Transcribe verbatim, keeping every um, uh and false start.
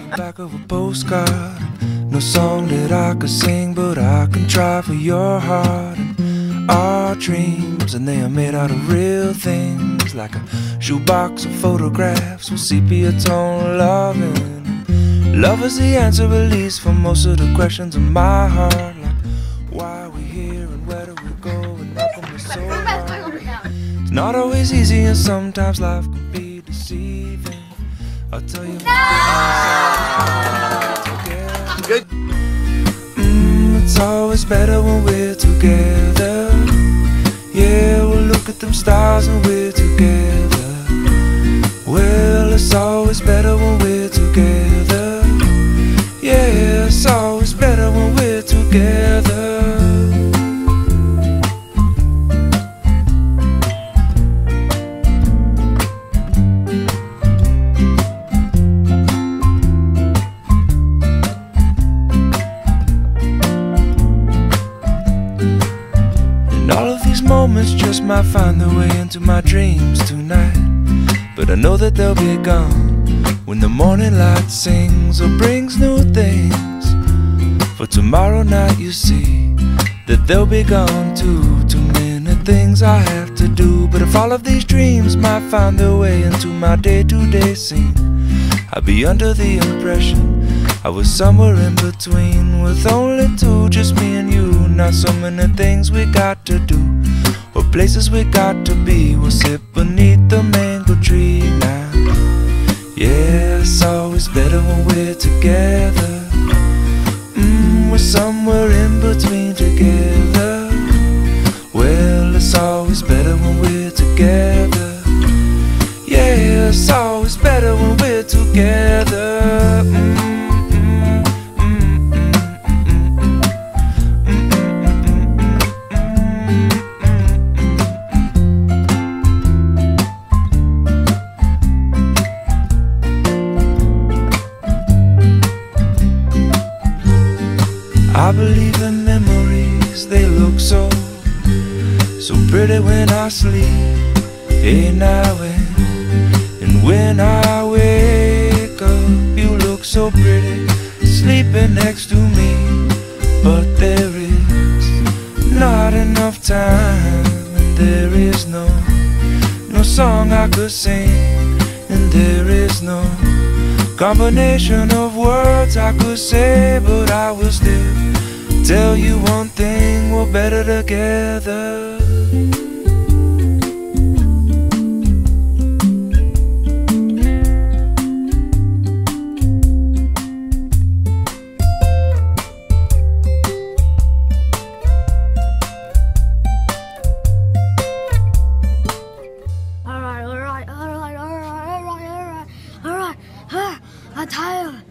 Back of a postcard, no song that I could sing, but I can try for your heart. And our dreams, and they are made out of real things, like a shoebox of photographs with sepia tone loving. Love is the answer, at least, for most of the questions in my heart, like why are we here and where do we go, and nothing is so hard. It's not always easy, and sometimes life can be deceiving. I'll tell you more. Good. Mm, it's always better when we're together. Yeah, we'll look at them stars and we're together. Well, it's always better when we're together. Yeah, it's always better when we're together. All of these moments just might find their way into my dreams tonight, but I know that they'll be gone when the morning light sings or brings new things. For tomorrow night you see that they'll be gone too. Too many things I have to do, but if all of these dreams might find their way into my day-to-day scene, I'd be under the impression I was somewhere in between, with only two, just me and you. Not so many things we got to do, or places we got to be. We'll sit beneath the mango tree now. Yeah, it's always better when we're together. Mm, we're somewhere in between together. Well, it's always better when we're together. Yeah, it's always better when we're together. Mm. I believe the memories, they look so, so pretty when I sleep. Hey now and, and when I wake up, you look so pretty, sleeping next to me. But there is not enough time, and there is no, no song I could sing, and there is no combination of words I could say, but I will still tell you one thing, we're better together. Alright, alright, alright, alright, alright, alright, alright. I'm tired.